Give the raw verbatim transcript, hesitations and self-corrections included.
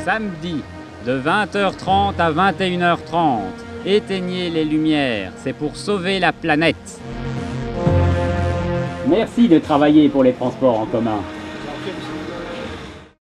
Samedi, de vingt heures trente à vingt et une heures trente. Éteignez les lumières, c'est pour sauver la planète. Merci de travailler pour les transports en commun.